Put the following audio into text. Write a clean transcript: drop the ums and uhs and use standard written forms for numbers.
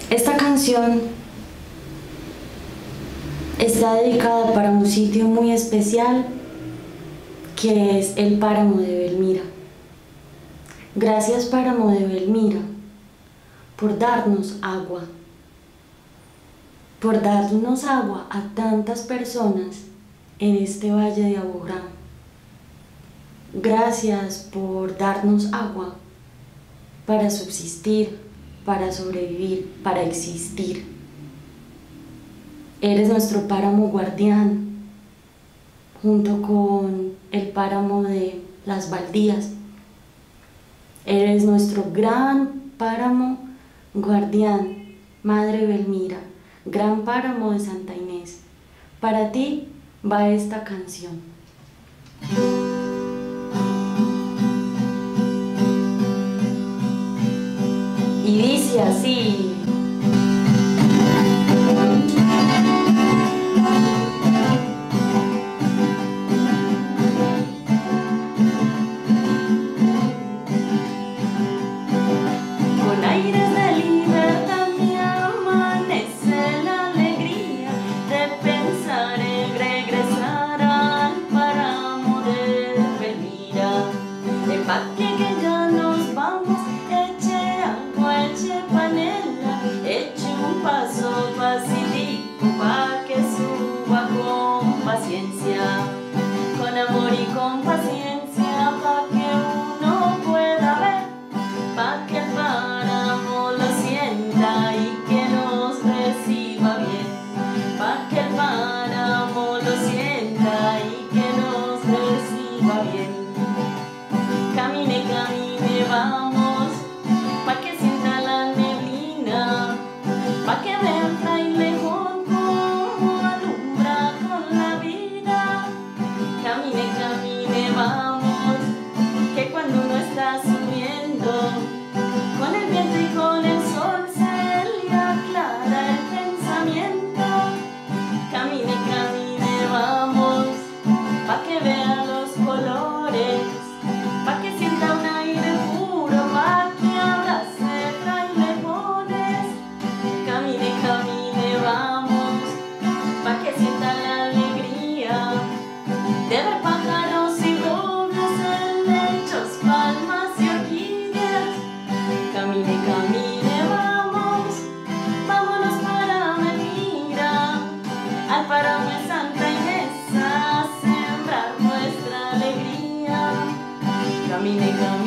Esta canción está dedicada para un sitio muy especial que es el Páramo de Belmira. Gracias, Páramo de Belmira, por darnos agua a tantas personas en este valle de Abujamra. Gracias por darnos agua para subsistir, para sobrevivir, para existir. Eres nuestro páramo guardián, junto con el páramo de las Baldías. Eres nuestro gran páramo guardián, Madre Belmira, gran páramo de Santa Inés. Para ti va esta canción. Y dice así. Con aires de libertad me amanece la alegría de pensar en regresar al páramo de Belmira. Empaque que ya nos vamos, eche agua, eche panela, eche un paso pasitico pa' que suba con paciencia, con amor y con paciencia, pa' que uno pueda ver, pa' que el páramo lo sienta y que nos reciba bien, pa' que el páramo lo sienta y que nos reciba bien. Camine, camine, vamos, pa' que sienta la neblina, pa' que vea el frailejón como alumbra con la vida. Camine, camine, vamos, que cuando uno está subiendo, con el viento y con el sol se le aclara el pensamiento. Camine, camine, vamos, pa' que vea los colores, pa' que sienta un aire puro, pa' que abrace frailejones. Camine, camine, vamos, pa' que sienta la alegría de ver pájaros y robles, helechos, palmas y orquídeas. Camine, camine, vamos, vámonos para Belmira, al páramo de Santa Inés, a sembrar nuestra alegría. Camine, camine.